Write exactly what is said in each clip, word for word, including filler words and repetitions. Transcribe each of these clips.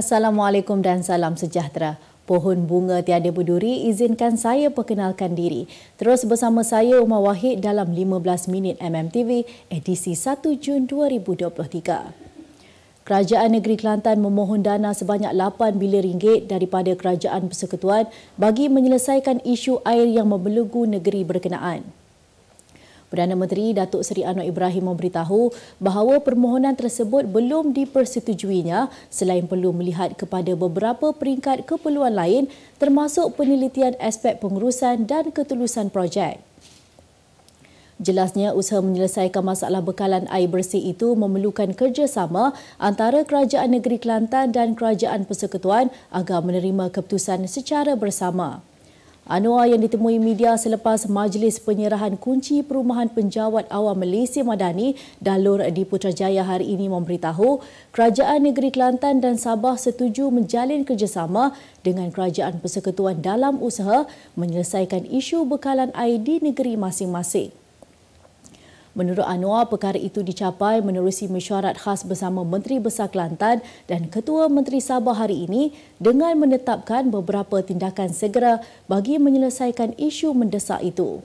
Assalamualaikum dan salam sejahtera. Pohon bunga tiada berduri, izinkan saya perkenalkan diri. Terus bersama saya Umar Wahid dalam lima belas minit M M T V edisi satu Jun dua ribu dua puluh tiga. Kerajaan Negeri Kelantan memohon dana sebanyak lapan bilion ringgit daripada Kerajaan Persekutuan bagi menyelesaikan isu air yang membelenggu negeri berkenaan. Perdana Menteri Datuk Seri Anwar Ibrahim memberitahu bahawa permohonan tersebut belum dipersetujuinya selain perlu melihat kepada beberapa peringkat keperluan lain termasuk penelitian aspek pengurusan dan ketulusan projek. Jelasnya, usaha menyelesaikan masalah bekalan air bersih itu memerlukan kerjasama antara Kerajaan Negeri Kelantan dan Kerajaan Persekutuan agar menerima keputusan secara bersama. Anwar yang ditemui media selepas Majlis Penyerahan Kunci Perumahan Penjawat Awam Malaysia Madani Dalur di Putrajaya hari ini memberitahu Kerajaan Negeri Kelantan dan Sabah setuju menjalin kerjasama dengan Kerajaan Persekutuan dalam usaha menyelesaikan isu bekalan air di negeri masing-masing. Menurut Anwar, perkara itu dicapai menerusi mesyuarat khas bersama Menteri Besar Kelantan dan Ketua Menteri Sabah hari ini dengan menetapkan beberapa tindakan segera bagi menyelesaikan isu mendesak itu.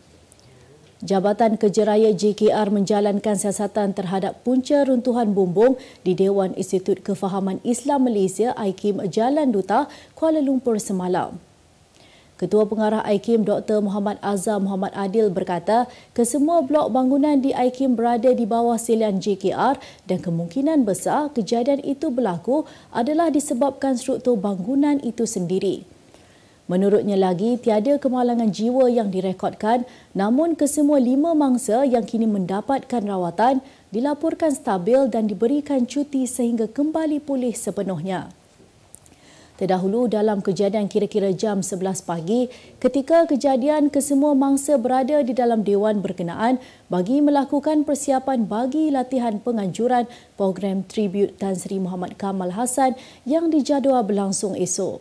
Jabatan Kerja Raya J K R menjalankan siasatan terhadap punca runtuhan bumbung di Dewan Institut Kefahaman Islam Malaysia I K I M Jalan Duta, Kuala Lumpur semalam. Ketua Pengarah I K I M Doktor Muhammad Azam Muhammad Adil berkata kesemua blok bangunan di I K I M berada di bawah selian J K R dan kemungkinan besar kejadian itu berlaku adalah disebabkan struktur bangunan itu sendiri. Menurutnya lagi, tiada kemalangan jiwa yang direkodkan, namun kesemua lima mangsa yang kini mendapatkan rawatan dilaporkan stabil dan diberikan cuti sehingga kembali pulih sepenuhnya. Terdahulu dalam kejadian kira-kira jam sebelas pagi, ketika kejadian kesemua mangsa berada di dalam dewan berkenaan bagi melakukan persiapan bagi latihan penganjuran program tribute Tan Sri Muhammad Kamal Hassan yang dijadual berlangsung esok.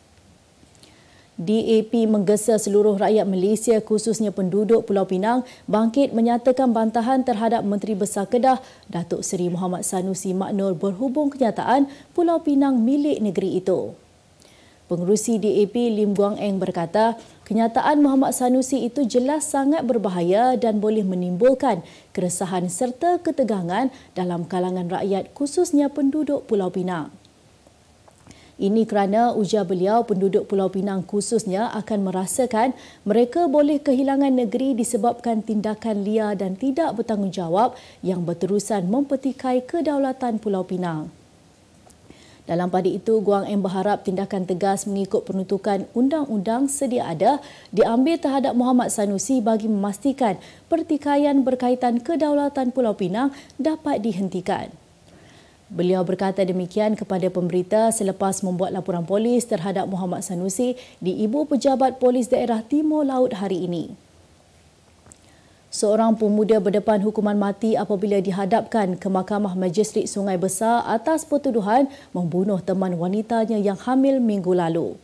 D A P menggesa seluruh rakyat Malaysia khususnya penduduk Pulau Pinang bangkit menyatakan bantahan terhadap Menteri Besar Kedah Datuk Seri Muhammad Sanusi Maknur berhubung kenyataan Pulau Pinang milik negeri itu. Pengerusi D A P Lim Guang Eng berkata, kenyataan Muhammad Sanusi itu jelas sangat berbahaya dan boleh menimbulkan keresahan serta ketegangan dalam kalangan rakyat khususnya penduduk Pulau Pinang. Ini kerana ujar beliau penduduk Pulau Pinang khususnya akan merasakan mereka boleh kehilangan negeri disebabkan tindakan liar dan tidak bertanggungjawab yang berterusan mempetikai kedaulatan Pulau Pinang. Dalam pada itu, Guang Em berharap tindakan tegas mengikut peruntukan undang-undang sedia ada diambil terhadap Muhammad Sanusi bagi memastikan pertikaian berkaitan kedaulatan Pulau Pinang dapat dihentikan. Beliau berkata demikian kepada pemberita selepas membuat laporan polis terhadap Muhammad Sanusi di Ibu Pejabat Polis Daerah Timur Laut hari ini. Seorang pemuda berdepan hukuman mati apabila dihadapkan ke Mahkamah Majistret Sungai Besar atas pertuduhan membunuh teman wanitanya yang hamil minggu lalu.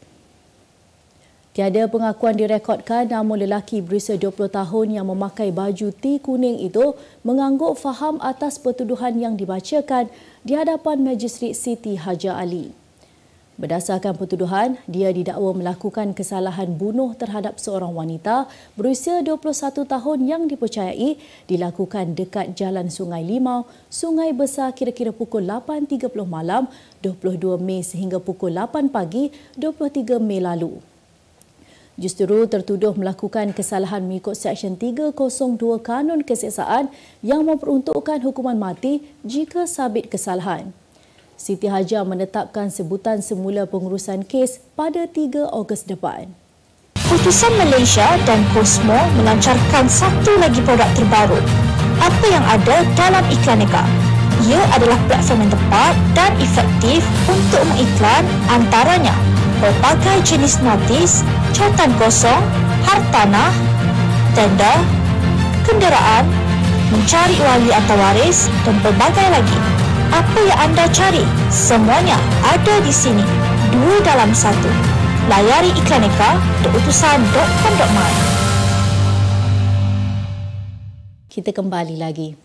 Tiada pengakuan direkodkan, namun lelaki berusia dua puluh tahun yang memakai baju T kuning itu mengangguk faham atas pertuduhan yang dibacakan di hadapan Majistret Siti Hajar Ali. Berdasarkan pertuduhan, dia didakwa melakukan kesalahan bunuh terhadap seorang wanita berusia dua puluh satu tahun yang dipercayai dilakukan dekat Jalan Sungai Limau, Sungai Besar kira-kira pukul lapan tiga puluh malam dua puluh dua Mei sehingga pukul lapan pagi dua puluh tiga Mei lalu. Justru tertuduh melakukan kesalahan mengikut Seksyen tiga kosong dua Kanun Keseksaan yang memperuntukkan hukuman mati jika sabit kesalahan. Siti Hajar menetapkan sebutan semula pengurusan kes pada tiga Ogos depan. Putusan Malaysia dan Cosmo melancarkan satu lagi produk terbaru. Apa yang ada dalam Iklaneka? Ia adalah platform yang tepat dan efektif untuk mengiklan antaranya berbagai jenis notis, cautan kosong, hartanah, tender, kenderaan, mencari wali atau waris dan berbagai lagi. Apa yang anda cari? Semuanya ada di sini. Dua dalam satu. Layari iklaneka dot utusan dot com dot my. Kita kembali lagi.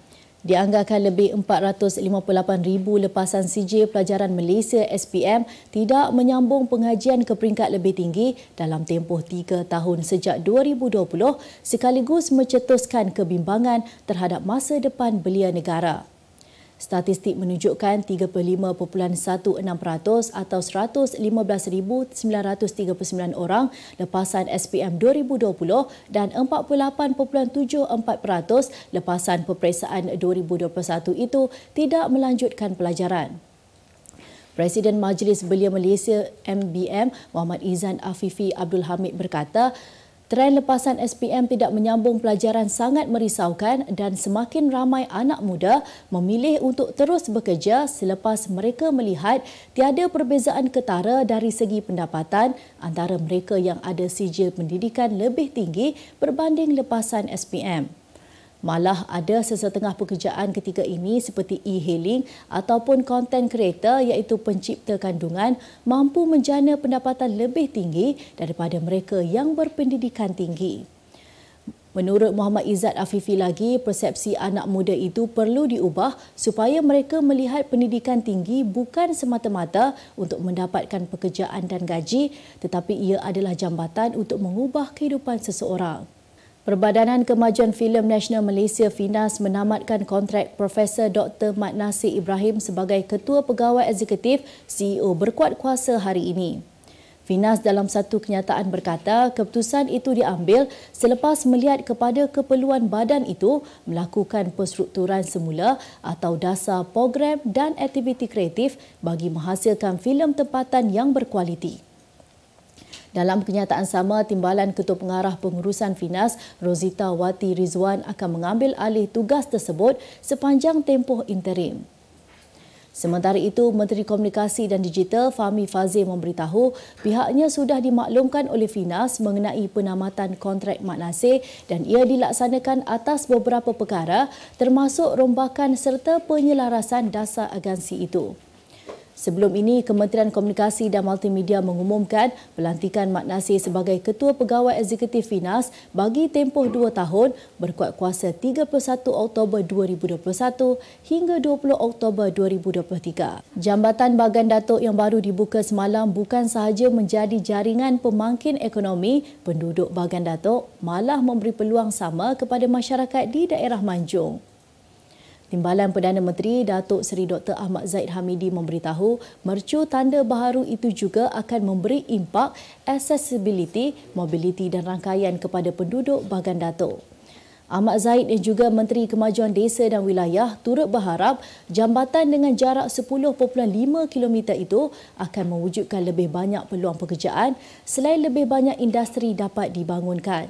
Dianggarkan lebih empat ratus lima puluh lapan ribu lepasan C J Pelajaran Malaysia S P M tidak menyambung pengajian ke peringkat lebih tinggi dalam tempoh tiga tahun sejak dua ribu dua puluh sekaligus mencetuskan kebimbangan terhadap masa depan belia negara. Statistik menunjukkan tiga puluh lima perpuluhan enam belas peratus atau seratus lima belas ribu sembilan ratus tiga puluh sembilan orang lepasan S P M dua ribu dua puluh dan empat puluh lapan perpuluhan tujuh empat peratus lepasan peperiksaan dua ribu dua puluh satu itu tidak melanjutkan pelajaran. Presiden Majlis Belia Malaysia M B M Muhammad Izan Afifi Abdul Hamid berkata, trend lepasan S P M tidak menyambung pelajaran sangat merisaukan dan semakin ramai anak muda memilih untuk terus bekerja selepas mereka melihat tiada perbezaan ketara dari segi pendapatan antara mereka yang ada sijil pendidikan lebih tinggi berbanding lepasan S P M. Malah ada sesetengah pekerjaan ketika ini seperti e-hailing ataupun content creator iaitu pencipta kandungan mampu menjana pendapatan lebih tinggi daripada mereka yang berpendidikan tinggi. Menurut Muhammad Izzat Afifi lagi, persepsi anak muda itu perlu diubah supaya mereka melihat pendidikan tinggi bukan semata-mata untuk mendapatkan pekerjaan dan gaji tetapi ia adalah jambatan untuk mengubah kehidupan seseorang. Perbadanan Kemajuan Filem Nasional Malaysia Finas menamatkan kontrak Profesor Doktor Mat Nasir Ibrahim sebagai Ketua Pegawai Eksekutif C E O berkuat kuasa hari ini. Finas dalam satu kenyataan berkata keputusan itu diambil selepas melihat kepada keperluan badan itu melakukan perstrukturan semula atau dasar program dan aktiviti kreatif bagi menghasilkan filem tempatan yang berkualiti. Dalam kenyataan sama, Timbalan Ketua Pengarah Pengurusan Finas, Rozita Wati Rizwan akan mengambil alih tugas tersebut sepanjang tempoh interim. Sementara itu, Menteri Komunikasi dan Digital Fahmi Fazil memberitahu pihaknya sudah dimaklumkan oleh Finas mengenai penamatan kontrak Mat Nasir dan ia dilaksanakan atas beberapa perkara termasuk rombakan serta penyelarasan dasar agensi itu. Sebelum ini, Kementerian Komunikasi dan Multimedia mengumumkan pelantikan Mat Nasir sebagai Ketua Pegawai Eksekutif Finas bagi tempoh dua tahun berkuat kuasa tiga puluh satu Oktober dua ribu dua puluh satu hingga dua puluh Oktober dua ribu dua puluh tiga. Jambatan Bagan Datuk yang baru dibuka semalam bukan sahaja menjadi jaringan pemangkin ekonomi penduduk Bagan Datuk, malah memberi peluang sama kepada masyarakat di daerah Manjung. Timbalan Perdana Menteri Datuk Seri Doktor Ahmad Zahid Hamidi memberitahu mercu tanda baharu itu juga akan memberi impak accessibility, mobility dan rangkaian kepada penduduk Bagan Datuk. Ahmad Zahid dan juga Menteri Kemajuan Desa dan Wilayah turut berharap jambatan dengan jarak sepuluh perpuluhan lima kilometer itu akan mewujudkan lebih banyak peluang pekerjaan selain lebih banyak industri dapat dibangunkan.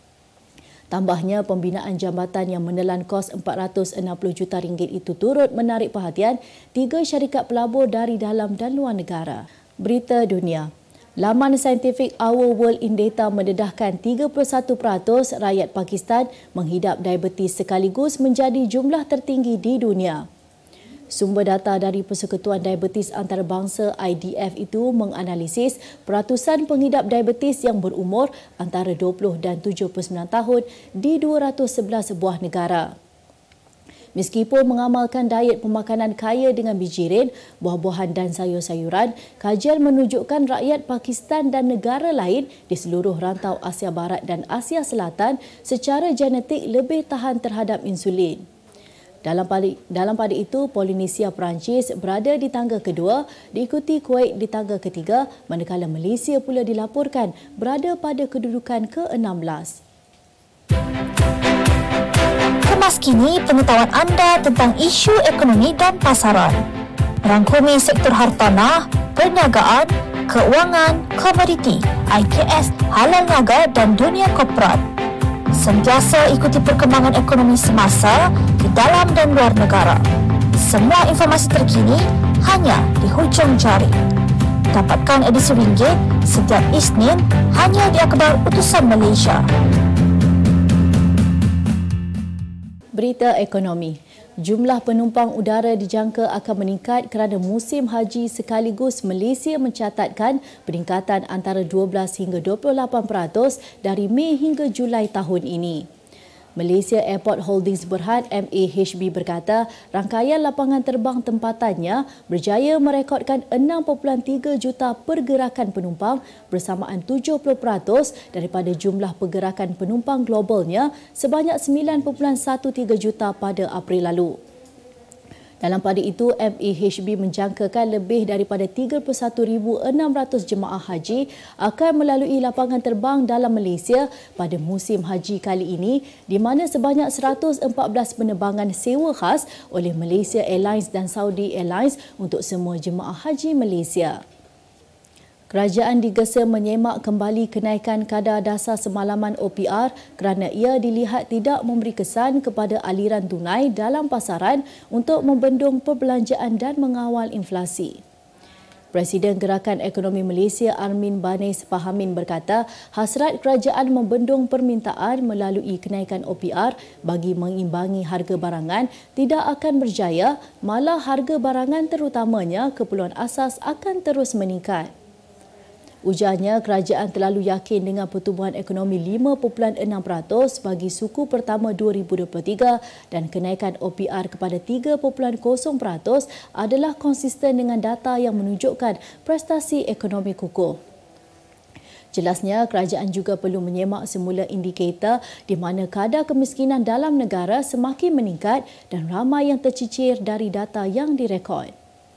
Tambahnya, pembinaan jambatan yang menelan kos empat ratus enam puluh juta ringgit itu turut menarik perhatian tiga syarikat pelabur dari dalam dan luar negara. Berita dunia. Laman saintifik Our World in Data mendedahkan tiga puluh satu peratus rakyat Pakistan menghidap diabetes sekaligus menjadi jumlah tertinggi di dunia. Sumber data dari Persekutuan Diabetes Antarabangsa I D F itu menganalisis peratusan pengidap diabetes yang berumur antara dua puluh dan tujuh puluh sembilan tahun di dua ratus sebelas buah negara. Meskipun mengamalkan diet pemakanan kaya dengan bijirin, buah-buahan dan sayur-sayuran, kajian menunjukkan rakyat Pakistan dan negara lain di seluruh rantau Asia Barat dan Asia Selatan secara genetik lebih tahan terhadap insulin. Dalam pada, dalam pada itu, Polinesia Perancis berada di tangga kedua, diikuti Kuwait di tangga ketiga, manakala Malaysia pula dilaporkan berada pada kedudukan ke enam belas. Kemas kini pengetahuan anda tentang isu ekonomi dan pasaran. Merangkumi sektor hartanah, perniagaan, keuangan, komoditi, I K S, halal niaga dan dunia korporat. Sentiasa ikuti perkembangan ekonomi semasa di dalam dan luar negara. Semua informasi terkini hanya di hujung jari. Dapatkan edisi ringgit setiap Isnin hanya di Akhbar Utusan Malaysia. Berita ekonomi. Jumlah penumpang udara dijangka akan meningkat kerana musim haji sekaligus Malaysia mencatatkan peningkatan antara dua belas hingga dua puluh lapan peratus dari Mei hingga Julai tahun ini. Malaysia Airport Holdings Berhad M A H B berkata rangkaian lapangan terbang tempatannya berjaya merekodkan enam perpuluhan tiga juta pergerakan penumpang bersamaan tujuh puluh peratus daripada jumlah pergerakan penumpang globalnya sebanyak sembilan perpuluhan tiga belas juta pada April lalu. Dalam pada itu, M A H B menjangkakan lebih daripada tiga puluh satu ribu enam ratus jemaah haji akan melalui lapangan terbang dalam Malaysia pada musim haji kali ini, di mana sebanyak seratus empat belas penerbangan sewa khas oleh Malaysia Airlines dan Saudi Airlines untuk semua jemaah haji Malaysia. Kerajaan digesa menyemak kembali kenaikan kadar dasar semalaman O P R kerana ia dilihat tidak memberi kesan kepada aliran tunai dalam pasaran untuk membendung perbelanjaan dan mengawal inflasi. Presiden Gerakan Ekonomi Malaysia Armin Banis Pahamin berkata hasrat kerajaan membendung permintaan melalui kenaikan O P R bagi mengimbangi harga barangan tidak akan berjaya, malah harga barangan terutamanya keperluan asas akan terus meningkat. Ujarnya, kerajaan terlalu yakin dengan pertumbuhan ekonomi lima perpuluhan enam peratus bagi suku pertama dua ribu dua puluh tiga dan kenaikan O P R kepada tiga perpuluhan kosong peratus adalah konsisten dengan data yang menunjukkan prestasi ekonomi kukuh. Jelasnya, kerajaan juga perlu menyemak semula indikator di mana kadar kemiskinan dalam negara semakin meningkat dan ramai yang tercicir dari data yang direkod.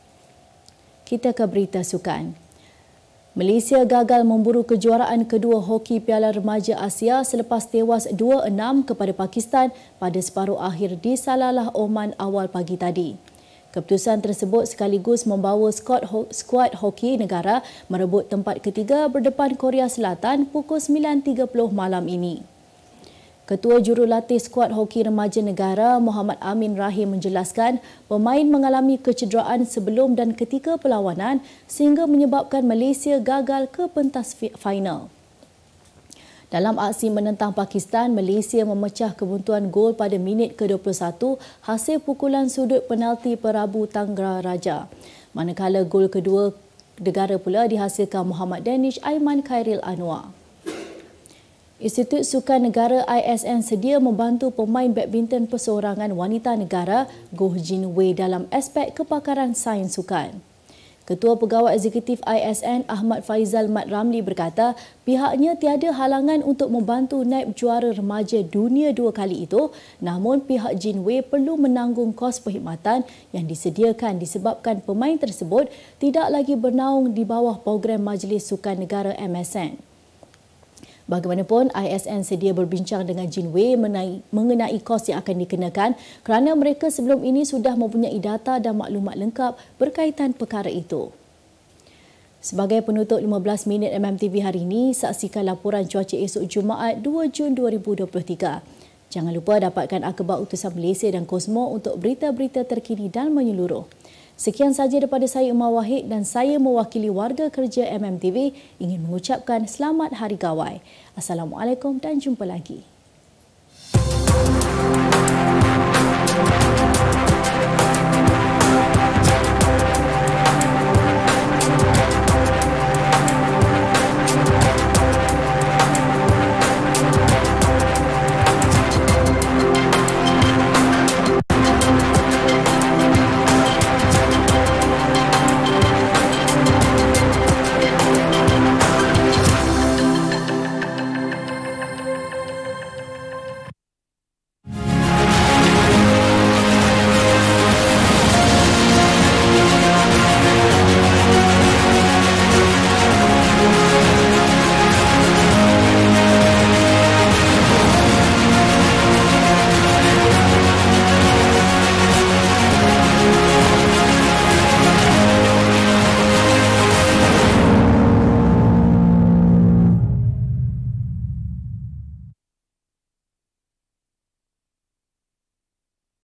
Kita ke berita sukan. Malaysia gagal memburu kejuaraan kedua hoki Piala Remaja Asia selepas tewas dua enam kepada Pakistan pada separuh akhir di Salalah, Oman awal pagi tadi. Keputusan tersebut sekaligus membawa skuad, ho- skuad hoki negara merebut tempat ketiga berdepan Korea Selatan pukul sembilan tiga puluh malam ini. Ketua Jurulatih Skuad Hoki Remaja Negara Muhammad Amin Rahim menjelaskan pemain mengalami kecederaan sebelum dan ketika perlawanan sehingga menyebabkan Malaysia gagal ke pentas final. Dalam aksi menentang Pakistan, Malaysia memecah kebuntuan gol pada minit ke dua puluh satu hasil pukulan sudut penalti Perabu Tanggara Manakala gol kedua negara pula dihasilkan Muhammad Danish Aiman Khairil Anwar. Institut Sukan Negara I S N sedia membantu pemain badminton perseorangan wanita negara Goh Jin Wei dalam aspek kepakaran sains sukan. Ketua Pegawai Eksekutif I S N Ahmad Faizal Mat Ramli berkata pihaknya tiada halangan untuk membantu naib juara remaja dunia dua kali itu, namun pihak Jin Wei perlu menanggung kos perkhidmatan yang disediakan disebabkan pemain tersebut tidak lagi bernaung di bawah program Majlis Sukan Negara M S N. Bagaimanapun, I S N sedia berbincang dengan Jin Wei mengenai, mengenai kos yang akan dikenakan kerana mereka sebelum ini sudah mempunyai data dan maklumat lengkap berkaitan perkara itu. Sebagai penutup lima belas minit M M T V hari ini, saksikan laporan cuaca esok Jumaat dua Jun dua ribu dua puluh tiga. Jangan lupa dapatkan akhbar utusan Malaysia dan Kosmo untuk berita-berita terkini dan menyeluruh. Sekian sahaja daripada saya Umar Wahid dan saya mewakili warga kerja M M T V ingin mengucapkan selamat Hari Gawai. Assalamualaikum dan jumpa lagi.